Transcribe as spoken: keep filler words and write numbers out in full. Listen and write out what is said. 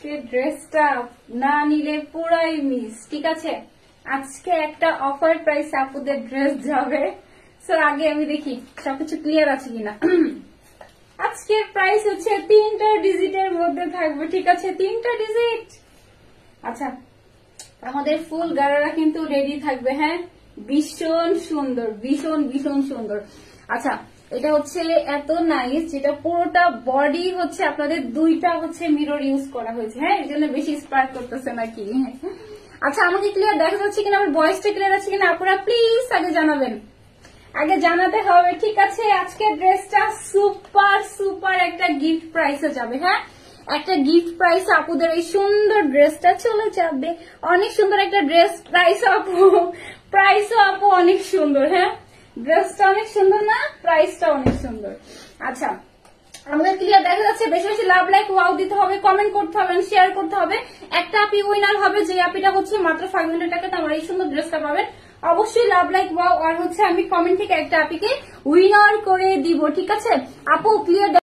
আজকে ড্রেসটা না নিলে পুরাই মিস। ঠিক আছে, আজকে একটা অফার প্রাইস আপুদের ড্রেস যাবে। সো আগে আমি দেখি সবকিছু ক্লিয়ার আছে কিনা। আজকের প্রাইস হচ্ছে তিনটা ডিজিটের মধ্যে থাকবে। ঠিক আছে, তিনটা ডিজিট। আচ্ছা, আমাদের ফুল গারারা কিন্তু রেডি থাকবে। হ্যাঁ, ভীষণ সুন্দর, ভীষণ ভীষণ সুন্দর। আচ্ছা, এটা হচ্ছে এত নাইস, যেটা পুরোটা বডি হচ্ছে আপনাদের দুইটা হচ্ছে মিরর ইউজ করা হয়েছে। হ্যাঁ, এই জন্য বেশি স্পার্ক করতেছে নাকি। আচ্ছা, আমাকে ক্লিয়ার দেখা যাচ্ছে কিনা, আমার ভয়েসটা ক্লিয়ার আছে কিনা আপনারা প্লিজ আগে জানাবেন, আগে জানাতে হবে। ঠিক আছে, আজকের ড্রেসটা সুপার সুপার একটা গিফট প্রাইসে যাবে। হ্যাঁ, একটা গিফট প্রাইস আপুদের এই সুন্দর ড্রেসটা চলে যাবে। অনেক সুন্দর একটা ড্রেস, প্রাইস আপু প্রাইসও আপু অনেক সুন্দর। হ্যাঁ, ড্রেসটা অনেক সুন্দর না, প্রাইসটা অনেক সুন্দর। আচ্ছা, আমাদের ক্লিয়ার দেখা যাচ্ছে। বেশি বেশি লাভ লাইক ওয়াও দিতে হবে, কমেন্ট করতে হবে, শেয়ার করতে হবে। একটা আপি উইনার হবে, যে আপিটা হচ্ছে মাত্র ফাইভ হান্ড্রেড টাকাতে আমার এই সুন্দর ড্রেসটা পাবেন। অবশ্যই লাভ লাইক ওয়াও আর হচ্ছে আমি কমেন্ট থেকে একটা আপিকে উইনার করে দিব। ঠিক আছে আপু, ক্লিয়ার